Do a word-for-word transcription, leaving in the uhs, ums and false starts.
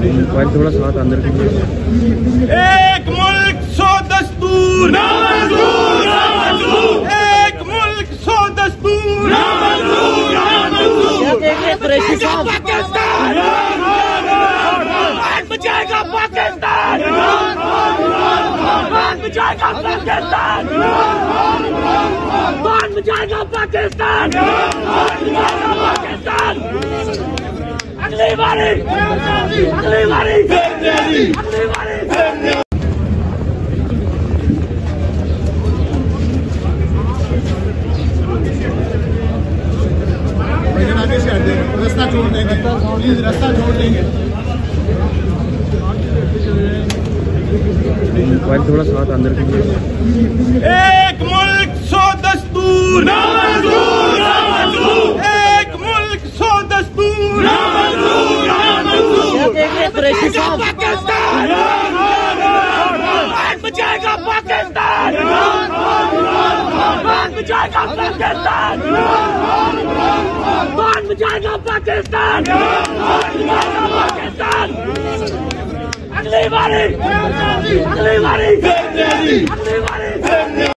Mobile थोड़ा साथ अंदर कीजिए। एक मुल्क सौ दस्तूर ना मंजूर, ना मंजूर। एक मुल्क सौ दस्तूर ना मंजूर, ना मंजूर। पाकिस्तान भारत बचाएगा पाकिस्तान, भारत बचाएगा पाकिस्तान, भारत बचाएगा पाकिस्तान, भारत बचाएगा पाकिस्तान। अगली बारी अगली बारी अगली बारी रास्ता छोड़ देंगे, प्लीज रास्ता छोड़ देंगे। मोबाइल थोड़ा साथ अंदर कीजिए। एक मुल्क सौ दस्तूर ना मंजूर, ना मंजूर। एक मुल्क सौ दस्तूर ना मंजूर, ना मंजूर। पाकिस्तान भारत बचाएगा पाकिस्तान, भारत बचाएगा पाकिस्तान, भारत बचाएगा पाकिस्तान, भारत बचाएगा पाकिस्तान। अगली बारी अगली बारी अगली बारी